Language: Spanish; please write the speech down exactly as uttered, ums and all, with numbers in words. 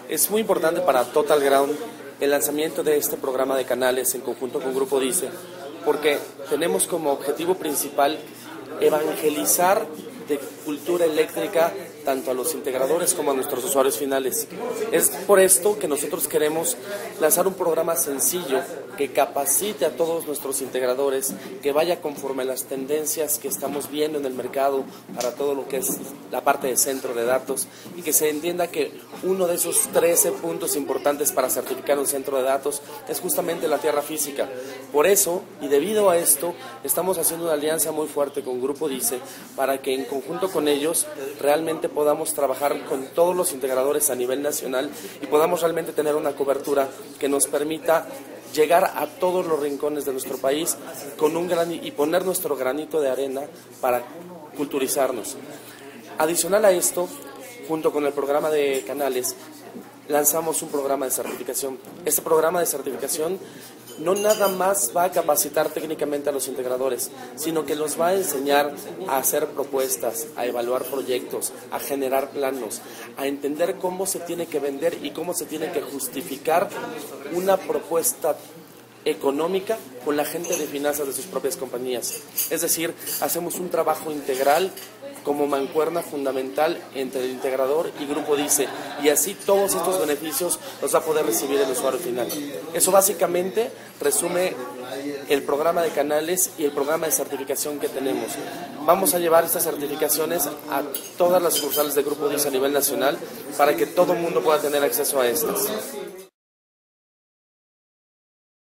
Es muy importante para Total Ground el lanzamiento de este programa de canales en conjunto con Grupo Dice, porque tenemos como objetivo principal evangelizar de cultura eléctrica tanto a los integradores como a nuestros usuarios finales. Es por esto que nosotros queremos lanzar un programa sencillo que capacite a todos nuestros integradores, que vaya conforme a las tendencias que estamos viendo en el mercado para todo lo que es la parte de centro de datos, y que se entienda que uno de esos trece puntos importantes para certificar un centro de datos es justamente la tierra física. Por eso, y debido a esto, estamos haciendo una alianza muy fuerte con Grupo Dice para que en conjunto con ellos realmente podamos trabajar con todos los integradores a nivel nacional y podamos realmente tener una cobertura que nos permita llegar a todos los rincones de nuestro país con un gran, y poner nuestro granito de arena para culturizarnos. Adicional a esto, junto con el programa de canales, lanzamos un programa de certificación. Este programa de certificación no nada más va a capacitar técnicamente a los integradores, sino que los va a enseñar a hacer propuestas, a evaluar proyectos, a generar planos, a entender cómo se tiene que vender y cómo se tiene que justificar una propuesta económica con la gente de finanzas de sus propias compañías. Es decir, hacemos un trabajo integral como mancuerna fundamental entre el integrador y Grupo Dice, y así todos estos beneficios los va a poder recibir el usuario final. Eso básicamente resume el programa de canales y el programa de certificación que tenemos. Vamos a llevar estas certificaciones a todas las sucursales de Grupo Dice a nivel nacional para que todo el mundo pueda tener acceso a estas.